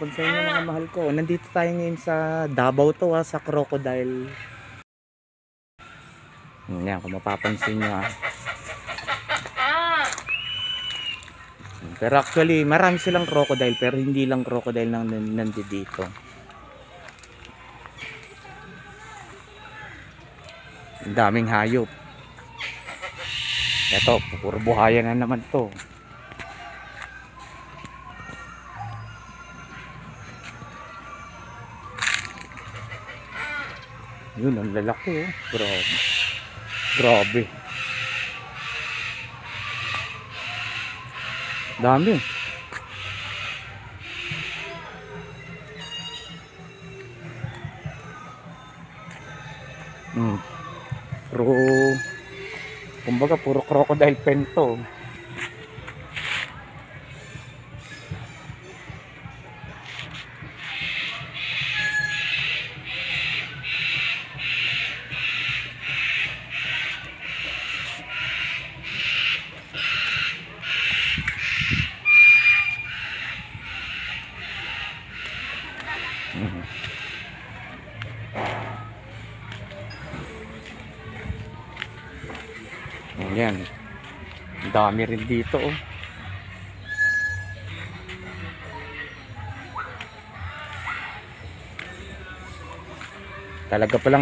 hapon sa inyo mga mahal ko. Nandito tayo ngayon sa Davao to sa Crocodile. Yan, kung mapapansin nyo Pero actually, marami silang crocodile pero hindi lang crocodile lang nandito dito. Ang daming hayop. Ito, puro buhaya na naman to. Yun, ang lalaki Grabe. Grabe. Dami. Kumbaga puro crocodile pen to. Ayan. Dami rin dito Talaga palang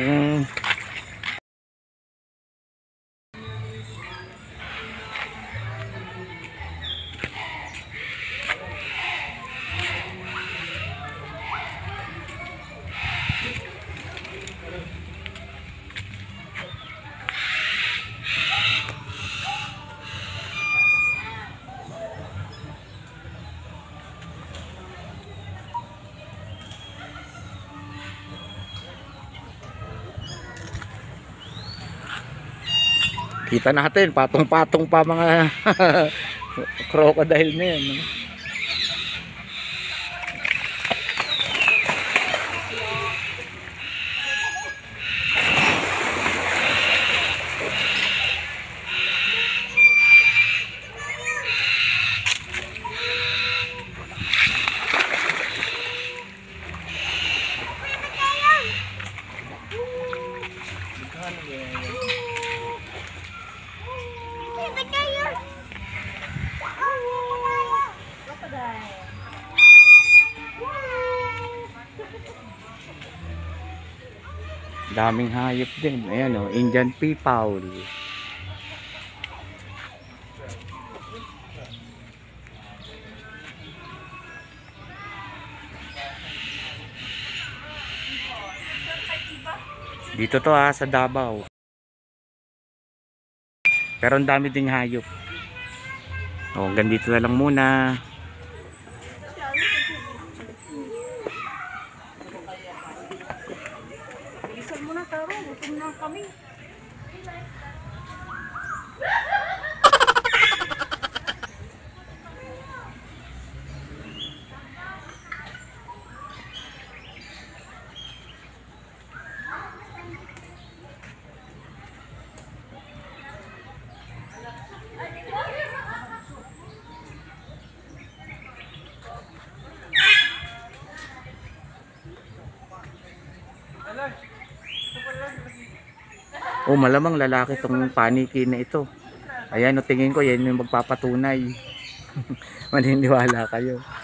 kita natin, patong-patong pa mga crocodile na yan. Daming hayop din. Ayan Indian peafowl. Dito to sa Davao. Pero ang dami ding hayop. Hanggang dito na lang muna. Bilisan mo na, Taro. Gutom na kami. Malamang lalaki tong paniki na ito. Ayan tingin ko yan yung magpapatunay. Maniniwala kayo.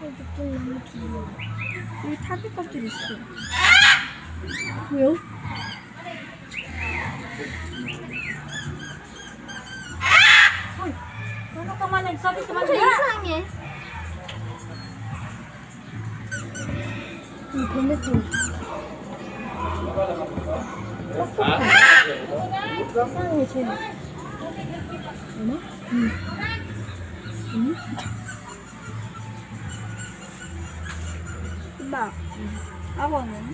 좀 너무 귀여워. 여기 타비 껍질 있어. 왜요? Ano ka man nagsabi ka man 저 diya? 이상해. 이 뱀매통. 이상해, 쟤는. 어머? 응. 응? 이봐. 악어는?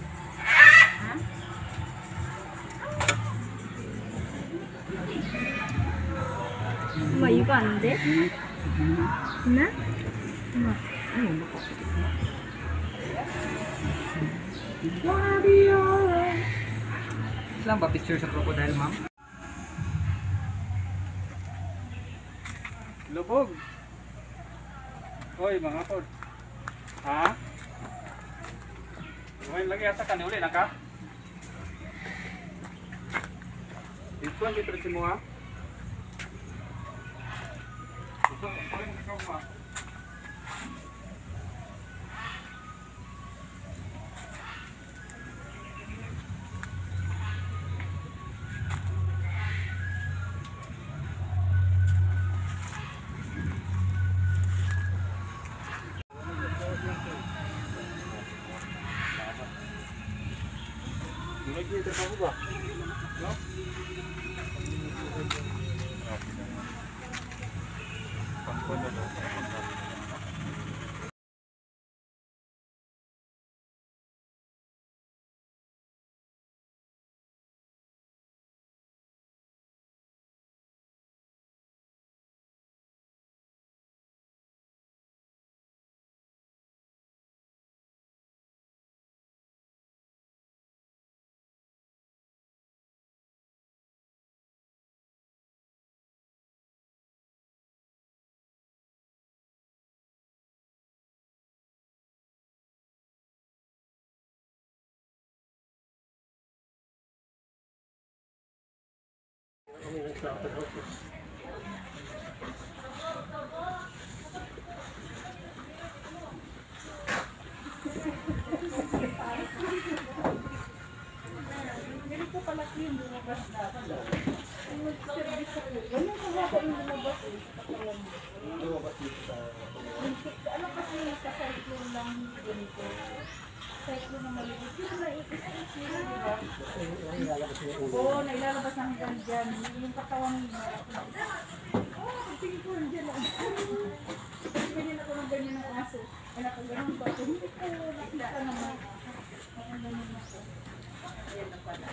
엄마 이거 안 돼? 엄마? 엄마. Lang ba picture sa crocodile, ma'am? Lubog. Hoy, mga pod. Ha? Ngayon lagi asa ka ni uli na ka? Dito ang dito si mo ha? Ito, paling ikaw ma. Lagi trabaho ba? No? Ano kasi sa cyclone lang ganito? Cyclone na maliit. Yung naiikis ko sila, di ba? Oo, nailalabas ng hanggang dyan. Yung katawan niya. Oo, tingin ko dyan lang. Ganyan ako ng ganyan ng aso. Ay, nakaganon ko ako. Hindi ko nakita naman. Nakaganon ako. Ayan na pala.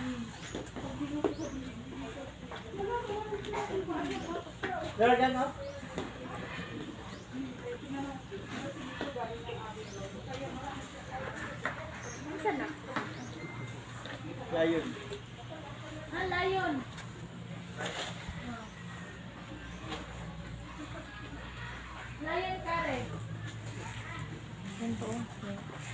Nasaan na? Layon. Ah, lion. Lion kare. Ganito.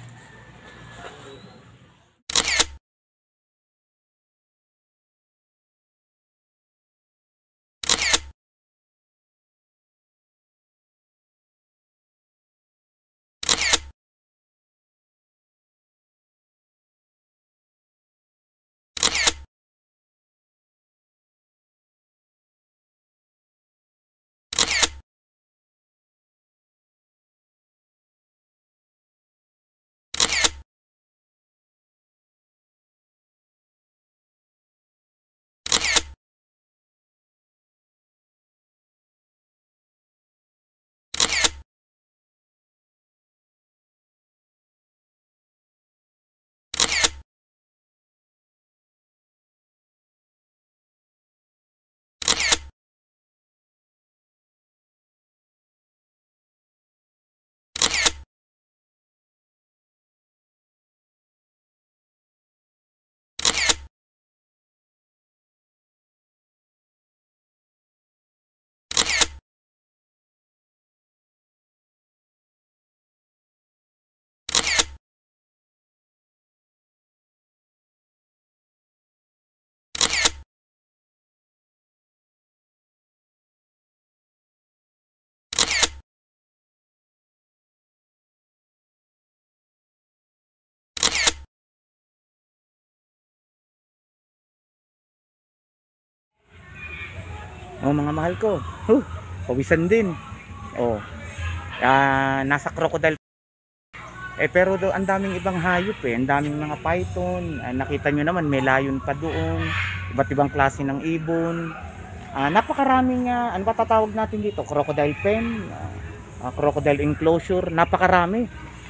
Oh, mga mahal ko. Pawisan din. Oh. Nasa crocodile. Pero ang daming ibang hayop ang daming mga python. Nakita nyo naman may layon pa doon. Iba't ibang klase ng ibon. Napakaraming ano ba tatawag natin dito? Crocodile pen, crocodile enclosure, napakarami.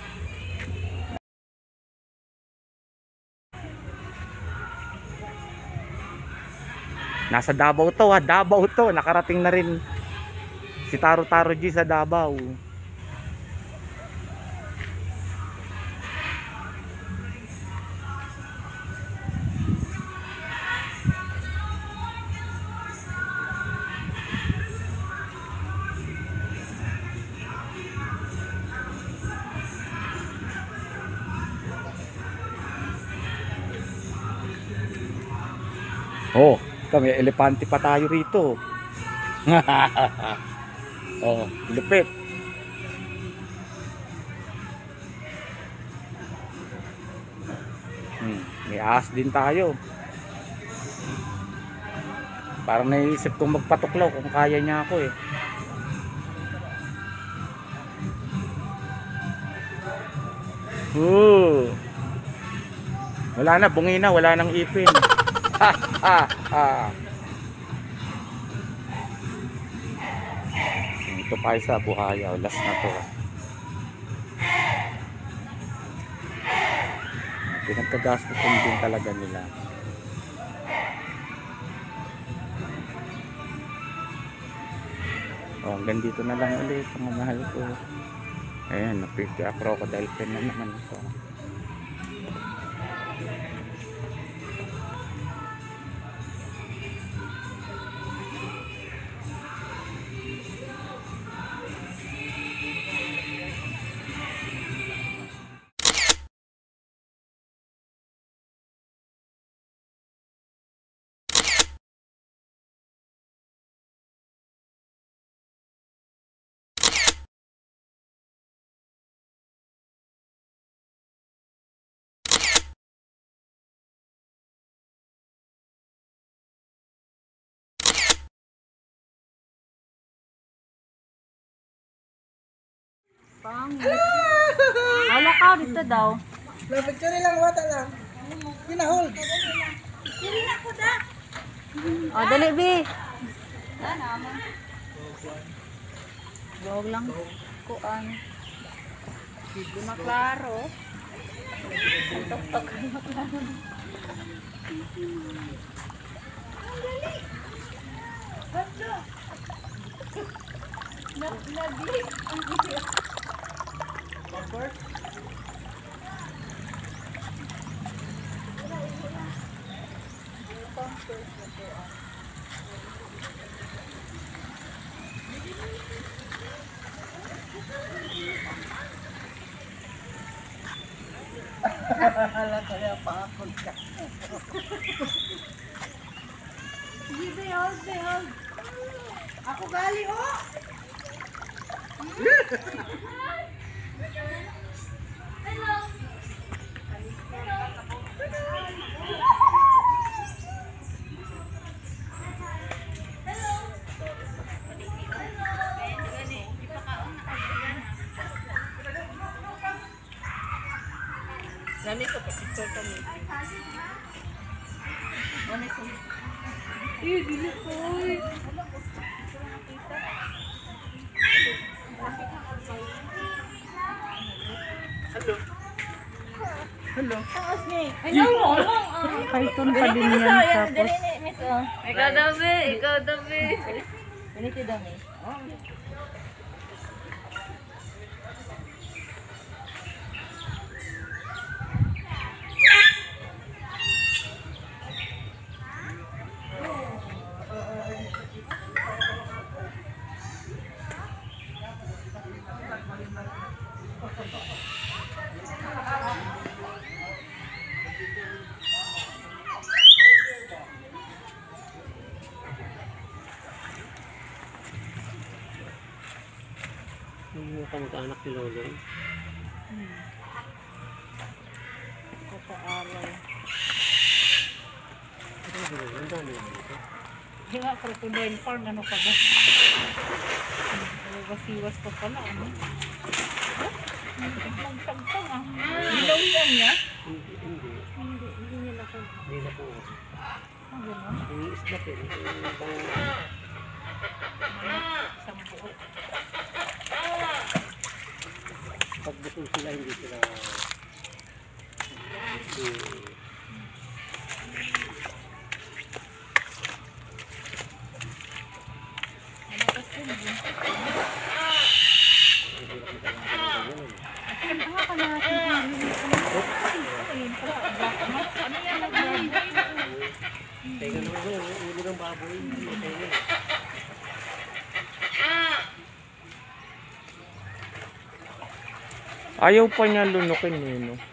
Nasa Davao to Davao to. Nakarating na rin si Taro Taro G sa Davao. Oh, may elepante pa tayo rito. Oh, lupit. May ahas din tayo. Parang naisip kong magpatuklaw kung kaya niya ako eh. Wala na, bungi na, wala nang ipin. Ito pa sa buhaya, last na to. Pinagkagastos din talaga nila. Oh, hanggang dito na lang ulit mga mahal ko. Ayan, crocodile pen na naman ito. Pangit. Wala ka dito daw. Picture lang, wata lang. Pinahol. Oh, dali, Bi. Huwag lang kuan. Hindi maklaro. Tok-tok ay maklaro. Hala kaya paakol ka. Sige, hold. Ako gali, oh! Hello! Nami ko picture kami. Dili ko. Hello. Hello. Python pa din yan tapos. Ikaw daw, Bi. Ganito daw, Bi. Yung kamag-anak ni Lolo. Kapaaral. Ang dami lang ito. Yung nga, crocodile farm, ano pa ba? Siwas pa pala, ano? Nagsagtang ah. Ilaw yan niya? Hindi niya na po. Hindi na po. Ah, gano'n? Yung isnap eh. Isang buo. Pag busog sila, hindi sila... Malakas din eh. At yan nga pala natin. Ayun pala. Ano yan nagbaboy? Teka naman yun, ulo ng baboy. Teka. Ayaw pa niya lunukin eh, no?